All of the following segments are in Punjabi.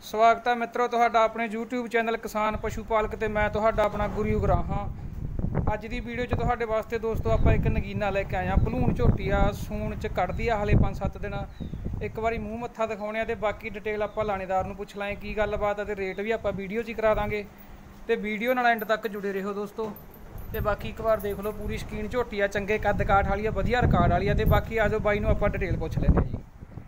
ਸਵਾਗਤ ਹੈ ਮਿੱਤਰੋ ਤੁਹਾਡਾ ਆਪਣੇ YouTube ਚੈਨਲ ਕਿਸਾਨ ਪਸ਼ੂ ਪਾਲਕ ਤੇ ਮੈਂ ਤੁਹਾਡਾ ਆਪਣਾ ਗੁਰੂ ਉਗਰਾ ਹਾਂ। ਅੱਜ ਦੀ ਵੀਡੀਓ 'ਚ ਤੁਹਾਡੇ ਵਾਸਤੇ ਦੋਸਤੋ ਆਪਾਂ ਇੱਕ ਨਗੀਨਾ ਲੈ ਕੇ ਆਏ ਹਾਂ। ਭਲੂਣ ਝੋਟੀ ਆ, ਸੂਣ 'ਚ ਕੱਢਦੀ ਆ ਹਲੇ 5-7 ਦਿਨ। ਇੱਕ ਵਾਰੀ ਮੂੰਹ ਮੱਥਾ ਦਿਖਾਉਣੇ ਆ ਤੇ ਬਾਕੀ ਡਿਟੇਲ ਆਪਾਂ ਲਾਣੇਦਾਰ ਨੂੰ ਪੁੱਛ ਲਾਂਗੇ ਕੀ ਗੱਲਬਾਤ ਆ ਤੇ ਰੇਟ ਵੀ ਆਪਾਂ ਵੀਡੀਓ 'ਚ ਹੀ ਕਰਾ ਦਾਂਗੇ ਤੇ ਵੀਡੀਓ ਨਾਲ ਐਂਡ ਤੱਕ ਜੁੜੇ ਰਹੋ ਦੋਸਤੋ। ਤੇ ਬਾਕੀ ਇੱਕ ਵਾਰ ਦੇਖ ਲਓ, ਪੂਰੀ ਸ਼ਕੀਨ ਝੋਟੀ ਆ, ਚੰਗੇ ਕੱਦ ਕਾਠ ਵਾਲੀ ਆ, ਵਧੀਆ ਰਿਕਾਰਡ ਵਾਲੀ ਆ। ਤੇ ਬਾਕੀ ਆਜੋ ਬਾਈ ਨੂੰ ਆਪਾਂ ਡਿਟੇਲ ਪੁੱਛ ਲੈਂਦੇ ਆ ਜੀ।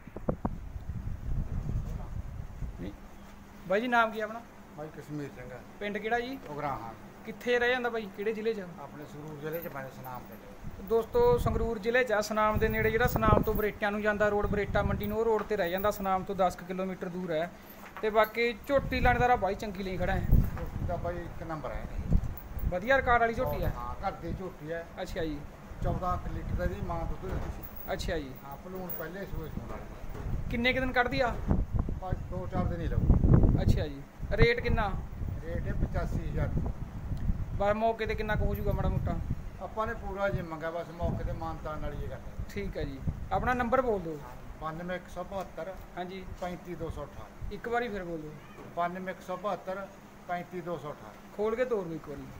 ਬਾਈ ਜੀ ਨਾਮ ਕੀ ਆਪਣਾ? ਬਾਈ ਕਸ਼ਮੀਰ ਸਿੰਘ। ਪਿੰਡ ਕਿਹੜਾ ਜੀ? ਉਗਰਾਹਾਂ। ਕਿੱਥੇ ਰਹਿ ਜਾਂਦਾ ਬਾਈ, ਕਿਹੜੇ ਜ਼ਿਲ੍ਹੇ 'ਚ? ਆਪਣੇ ਸੰਗਰੂਰ ਜ਼ਿਲ੍ਹੇ 'ਚ ਪੈਂਦਾ ਸਨਾਮ ਪਿੰਡ। ਦੋਸਤੋ ਸੰਗਰੂਰ ਜ਼ਿਲ੍ਹੇ 'ਚ ਸਨਾਮ ਦੇ ਨੇੜੇ, ਜਿਹੜਾ ਸਨਾਮ ਤੋਂ ਬਰੇਟਿਆਂ ਨੂੰ ਜਾਂਦਾ ਰੋਡ, ਬਰੇਟਾ ਮੰਡੀ ਨੂੰ, ਉਹ ਰੋਡ ਤੇ ਰਹਿ ਜਾਂਦਾ। ਸਨਾਮ ਤੋਂ 10 ਕਿਲੋਮੀਟਰ ਦੂਰ ਹੈ। ਤੇ ਬਾਕੀ ਝੋਟੀ ਲਾਣੇਦਾਰਾ ਬਾਈ ਚੰਗੀ ਲਈ ਖੜਾ ਹੈ। ਝੋਟੀ ਦਾ ਬਾਈ ਇੱਕ ਨੰਬਰ ਹੈ, ਵਧੀਆ ਰਿਕਾਰਡ ਵਾਲੀ ਝੋਟੀ ਹੈ। ਹਾਂ, ਘਰ ਦੀ ਝੋਟੀ ਹੈ। ਅੱਛਾ ਜੀ। 14 ਲੀਟਰ ਦੀ ਮਾਂ ਦੁੱਧ ਦਿੰਦੀ ਸੀ। ਅੱਛਾ ਜੀ। ਹਾਂ, ਭਲੂਣ ਪਹਿਲੇ ਸੂਏ ਸੂਣ ਵਾਲੀ। ਕਿੰਨੇ ਕੁ ਦਿਨ ਕੱਢਦੀ ਆ? ਬਸ 2-4 ਦਿਨ ਹੀ ਲੱਗੂ। ਅੱਛਾ ਜੀ। ਰੇਟ ਕਿੰਨਾ? ਰੇਟ ਹੈ 85,000। ਬਸ ਮੌਕੇ ਤੇ ਕਿੰਨਾ ਕੁ ਹੋ ਜਾਊਗਾ ਮਾੜਾ ਮੋਟਾ? ਆਪਾਂ ਨੇ ਪੂਰਾ ਜੀ ਮੰਗਿਆ, ਬਸ ਮੌਕੇ ਤੇ ਮਾਨਤਾਨ ਵਾਲੀ ਇਹ ਗੱਲ। ਠੀਕ ਹੈ ਜੀ। ਆਪਣਾ ਨੰਬਰ ਬੋਲ ਦਿਓ। 92-172 ਹਾਂਜੀ। 35-218। ਇੱਕ ਵਾਰੀ ਫਿਰ ਬੋਲ ਦਿਓ। 92-172 35-218। ਖੋਲ ਕੇ ਤੋਰ ਦਿਓ ਇੱਕ ਵਾਰੀ।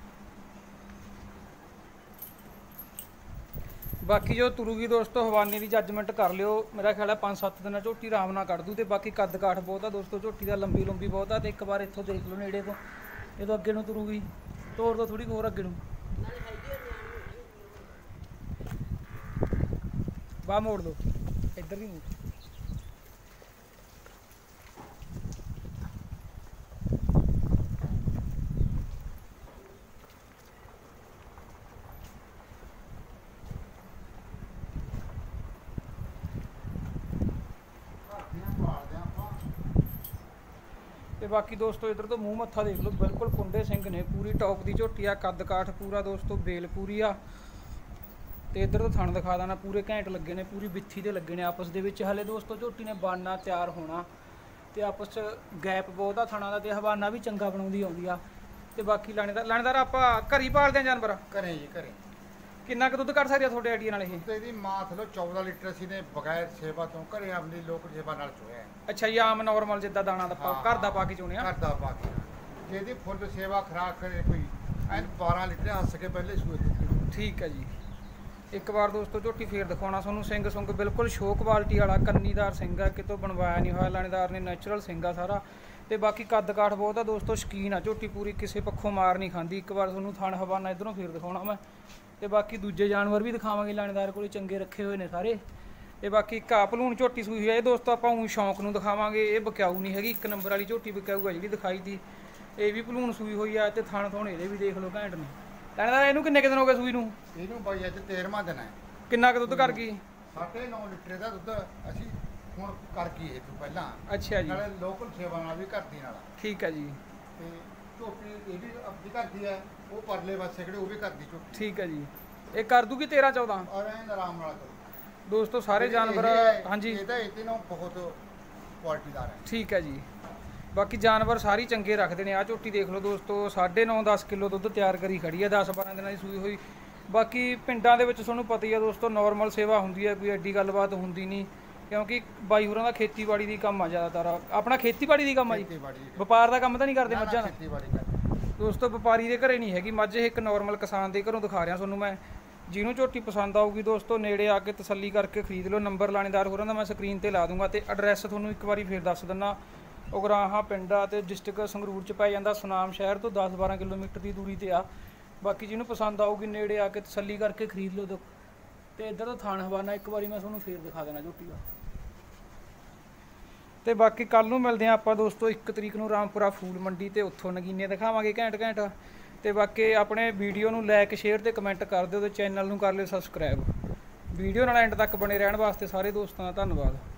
ਬਾਕੀ ਜੋ ਤੁਰੂਗੀ ਦੋਸਤੋ ਹਵਾਨੇ ਦੀ ਜੱਜਮੈਂਟ ਕਰ ਲਿਓ। ਮੇਰਾ ਖਿਆਲ ਹੈ 5-7 ਦਿਨਾਂ ਝੋਟੀ ਆਰਾਮ ਨਾਲ ਕੱਢ ਦੂ। ਤੇ ਬਾਕੀ ਕੱਦ ਕਾਠ ਬਹੁਤ ਆ ਦੋਸਤੋ, ਝੋਟੀ ਦਾ ਲੰਬੀ ਬਹੁਤ ਆ। ਤੇ ਇੱਕ ਵਾਰ ਇੱਥੋਂ ਦੇਖ ਲਓ ਨੇੜੇ ਤੋਂ, ਜਦੋਂ ਅੱਗੇ ਨੂੰ ਤੁਰੂਗੀ ਤੋਰ ਦੋ ਥੋੜੀ ਹੋਰ ਅੱਗੇ ਨੂੰ। ਬਾਹ ਮੋੜ ਦੋ, ਇੱਧਰ ਵੀ ਮੋੜ। ਤੇ ਬਾਕੀ ਦੋਸਤੋ ਇਧਰ ਤੋਂ ਮੂੰਹ ਮੱਥਾ ਦੇਖ ਲਓ, ਬਿਲਕੁਲ ਕੁੰਡੇ ਸਿੰਘ ਨੇ, ਪੂਰੀ ਟੌਪ ਦੀ ਝੋਟੀ ਆ, ਕੱਦ ਕਾਠ ਪੂਰਾ ਦੋਸਤੋ, ਬੇਲ ਪੂਰੀ ਆ। ਤੇ ਇਧਰ ਤੋਂ ਥਣ ਦਿਖਾ ਦੇਣਾ, ਪੂਰੇ ਘੈਂਟ ਲੱਗੇ ਨੇ, ਪੂਰੀ ਬਿੱਥੀ ਦੇ ਲੱਗੇ ਨੇ ਆਪਸ ਦੇ ਵਿੱਚ। ਹਲੇ ਦੋਸਤੋ ਝੋਟੀ ਨੇ ਬਾਨਾ ਤਿਆਰ ਹੋਣਾ ਤੇ ਆਪਸ 'ਚ ਗੈਪ ਬਹੁਤ ਆ ਥਣਾ ਦਾ, ਤੇ ਹਵਾਨਾ ਵੀ ਚੰਗਾ ਬਣਾਉਂਦੀ ਆਉਂਦੀ ਆ। ਤੇ ਬਾਕੀ ਲਾਣੇਦਾਰ ਆਪਾਂ ਘਰੀ ਪਾਲਦੇ ਆ ਜਾਨਵਰ? ਘਰੇ ਜੀ, ਘਰੇ। ਕਿੰਨਾ ਕੁ ਦੁੱਧ ਕੱਢ ਸਕਦੇ ਆ ਤੁਹਾਡੇ ਆਈਡੀਆ ਨਾਲ ਇਹ? ਤੇ ਇਹਦੀ ਮਾਂ ਥੱਲੋਂ 14 ਲੀਟਰ ਸੀ ਨੇ, ਬਗੈਰ ਸੇਵਾ ਤੋਂ ਘਰੇ ਆਪਣੀ ਲੋਕ ਸੇਵਾ ਨਾਲ ਚੋਇਆ। ਅੱਛਾ ਜੀ। ਆਮ ਨਾਰਮਲ ਜਿੱਦਾਂ ਦਾਣਾ ਦਾ ਘਰ ਦਾ ਪਾ ਕੇ ਚੋਣਿਆ? ਘਰ ਦਾ ਪਾ ਕੇ। ਜੇ ਇਹਦੀ ਫੁੱਲ ਸੇਵਾ ਖਰਾਕ ਕਰੇ ਕੋਈ, ਐਨ 12 ਲੀਟਰ ਹੱਸ ਕੇ ਪਹਿਲੇ ਸੂਏ ਦਿੱਤੀ। ਠੀਕ ਹੈ ਜੀ। ਇੱਕ ਵਾਰ ਦੋਸਤੋ ਝੋਟੀ ਫੇਰ ਦਿਖਾਉਣਾ ਤੁਹਾਨੂੰ। ਸਿੰਘ ਸੁੰਗ ਬਿਲਕੁਲ ਸ਼ੋ ਕੁਆਲਿਟੀ ਵਾਲਾ, ਕੰਨੀਦਾਰ ਸਿੰਘ ਆ, ਕਿਤੋਂ ਬਣਵਾਇਆ ਨਹੀਂ ਹੋਇਆ ਲਾਣੇਦਾਰ ਨੇ, ਨੈਚੁਰਲ ਸਿੰਘ ਆ ਸਾਰਾ। ਤੇ ਬਾਕੀ ਕੱਦ ਕਾਠ ਬਹੁਤ ਆ ਦੋਸਤੋ, ਸ਼ਕੀਨ ਆ ਝੋਟੀ ਪੂਰੀ, ਕਿਸੇ ਪੱਖੋਂ ਮਾਰ ਨਹੀਂ ਖਾਂਦੀ। ਇੱਕ ਵਾਰ ਤੁਹਾਨੂੰ ਥਣ ਹਵਾਨਾ ਇਧਰੋਂ ਫੇਰ ਦਿਖਾਉਣਾ ਮੈਂ। ਤੇ ਬਾਕੀ ਦੂਜੇ ਜਾਨਵਰ ਵੀ ਦਿਖਾਵਾਂਗੇ, ਲਾਣੇਦਾਰ ਕੋਲ ਚੰਗੇ ਰੱਖੇ ਹੋਏ ਨੇ ਸਾਰੇ। ਤੇ ਬਾਕੀ ਇੱਕ ਆ ਭਲੂਣ ਝੋਟੀ ਸੂਈ ਹੋਈ ਹੈ ਇਹ ਦੋਸਤੋ, ਆਪਾਂ ਉਹ ਸ਼ੌਂਕ ਨੂੰ ਦਿਖਾਵਾਂਗੇ। ਇਹ ਬਕਿਆਊ ਨਹੀਂ ਹੈਗੀ, ਇੱਕ ਨੰਬਰ ਵਾਲੀ ਝੋਟੀ ਬਕਿਆਊ ਆ ਜਿਹੜੀ ਦਿਖਾਈ ਤੀ। ਇਹ ਵੀ ਭਲੂਣ ਸੂਈ ਹੋਈ ਆ ਤੇ ਥਣ ਥੋਣ ਇਹਦੇ ਵੀ ਦੇਖ ਲਓ ਘੈਂਟ ਨੇ। ਲਾਣੇਦਾਰ ਇਹਨੂੰ ਕਿੰਨੇ ਕੁ ਦਿਨ ਹੋ ਗਏ ਸੂਈ ਨੂੰ? ਇਹਨੂੰ ਬਾਈ ਅੱਜ 13ਵਾਂ ਦਿਨ ਹੈ। ਕਿੰਨਾ ਕੁ ਦੁੱਧ ਕਰ ਗਈ? 9.5 ਲੀਟਰ ਦਾ ਦੁੱਧ ਅਸੀਂ ਹੁਣ ਕਰ ਗਈ ਇਹ ਤੋਂ ਪਹਿਲਾਂ। ਅੱਛਾ ਜੀ। ਨਾਲੇ ਲੋਕਲ ਸੇਵਾ ਨਾਲ ਵੀ ਕਰਦੀ ਨਾਲ। ਠੀਕ ਹੈ ਜੀ। ਤੇ ਝੋਟੀ ਇਹ ਵੀ ਆਪਣੀ ਕਰਦੀ ਹੈ, ਉਹ ਪਰਲੇ ਪਾਸੇ ਕਿਹੜੇ ਉਹ ਵੀ ਕਰਦੀ ਝੋਟੀ। ਠੀਕ ਹੈ ਜੀ। ਇਹ ਕਰ ਦੂਗੀ 13-14? ਔਰ ਐਨ ਆਰਾਮ ਨਾਲ ਕਰੋ ਦੋਸਤੋ ਸਾਰੇ ਜਾਨਵਰ। ਹਾਂਜੀ। ਇਹਦਾ ਇਹਦੇ ਨਾਲ ਬਹੁਤ ਕੁਆਲਿਟੀਦਾਰ ਹੈ। ਠੀਕ ਹੈ ਜੀ। ਬਾਕੀ ਜਾਨਵਰ ਸਾਰੀ ਚੰਗੇ ਰੱਖਦੇ ਨੇ। ਆਹ ਝੋਟੀ ਦੇਖ ਲਓ ਦੋਸਤੋ, 9.5-10 ਕਿਲੋ ਦੁੱਧ ਤਿਆਰ ਕਰੀ ਖੜੀ ਹੈ, 10-12 ਦਿਨਾਂ ਦੀ ਸੂਈ ਹੋਈ। ਬਾਕੀ ਪਿੰਡਾਂ ਦੇ ਵਿੱਚ ਤੁਹਾਨੂੰ ਪਤਾ ਹੀ ਆ ਦੋਸਤੋ, ਨੋਰਮਲ ਸੇਵਾ ਹੁੰਦੀ ਹੈ, ਕੋਈ ਐਡੀ ਗੱਲਬਾਤ ਹੁੰਦੀ ਨਹੀਂ, ਕਿਉਂਕਿ ਬਾਈ ਹੋਰਾਂ ਦਾ ਖੇਤੀਬਾੜੀ ਦੀ ਕੰਮ ਆ ਜ਼ਿਆਦਾਤਰ। ਆਪਣਾ ਖੇਤੀਬਾੜੀ ਦੀ ਕੰਮ ਆ ਜੀ, ਵਪਾਰ ਦਾ ਕੰਮ ਤਾਂ ਨਹੀਂ ਕਰਦੇ ਮੱਝਾਂ ਦਾ? ਖੇਤੀਬਾੜੀ ਕਰਦੇ ਦੋਸਤੋ, ਵਪਾਰੀ ਦੇ ਘਰੇ ਨਹੀਂ ਹੈਗੀ ਮੱਝ, ਇੱਕ ਨੋਰਮਲ ਕਿਸਾਨ ਦੇ ਘਰੋਂ ਦਿਖਾ ਰਿਹਾ ਤੁਹਾਨੂੰ ਮੈਂ। ਜਿਹਨੂੰ ਝੋਟੀ ਪਸੰਦ ਆਊਗੀ ਦੋਸਤੋ, ਨੇੜੇ ਆ ਕੇ ਤਸੱਲੀ ਕਰਕੇ ਖਰੀਦ ਲਓ। ਨੰਬਰ ਲਾਣੇਦਾਰ ਹੋਰਾਂ ਦਾ ਮੈਂ ਸਕਰੀਨ ਤੇ ਲਾ ਦੂੰਗਾ। ਤੇ ਐਡਰੈਸ ਤੁਹਾਨੂੰ ਇੱਕ ਵਾਰੀ ਫੇਰ ਦੱਸ ਦਿੰਦਾ। ਉਗਰਾਹਾਂ ਪਿੰਡ ਆ ਤੇ ਡਿਸਟ੍ਰਿਕਟ ਸੰਗਰੂਰ 'ਚ ਪੈ ਜਾਂਦਾ। ਸੁਨਾਮ ਸ਼ਹਿਰ ਤੋਂ 10-12 ਕਿਲੋਮੀਟਰ ਦੀ ਦੂਰੀ ਤੇ ਆ। ਬਾਕੀ ਜਿਹਨੂੰ ਪਸੰਦ ਆਊਗੀ ਨੇੜੇ ਆ ਕੇ ਤਸੱਲੀ ਕਰਕੇ ਖਰੀਦ ਲਓ। ਤੇ ਇੱਧਰ ਦਾ ਥਾਣ ਹਵਾਨਾ ਇੱਕ ਵਾਰੀ ਮੈਂ ਤੁਹਾਨੂੰ ਫੇਰ ਦਿਖਾ ਦੇਣਾ ਝੋਟੀ ਦਾ। ਤੇ ਬਾਕੀ ਕੱਲ ਨੂੰ ਮਿਲਦੇ ਆ ਆਪਾਂ ਦੋਸਤੋ 1 ਤਰੀਕ ਨੂੰ ਰਾਮਪੁਰਾ ਫੂਲ ਮੰਡੀ, ਤੇ ਉੱਥੋਂ ਨਗੀਨੇ ਦਿਖਾਵਾਂਗੇ ਘੈਂਟ ਘੈਂਟ। ਤੇ ਬਾਕੀ ਆਪਣੇ ਵੀਡੀਓ ਨੂੰ ਲਾਈਕ ਸ਼ੇਅਰ ਤੇ ਕਮੈਂਟ ਕਰ ਦਿਓ, ਤੇ ਚੈਨਲ ਨੂੰ ਕਰ ਲਿਓ ਸਬਸਕ੍ਰਾਈਬ। ਵੀਡੀਓ ਨਾਲ ਐਂਡ ਤੱਕ ਬਣੇ ਰਹਿਣ ਵਾਸਤੇ ਸਾਰੇ ਦੋਸਤਾਂ ਦਾ ਧੰਨਵਾਦ।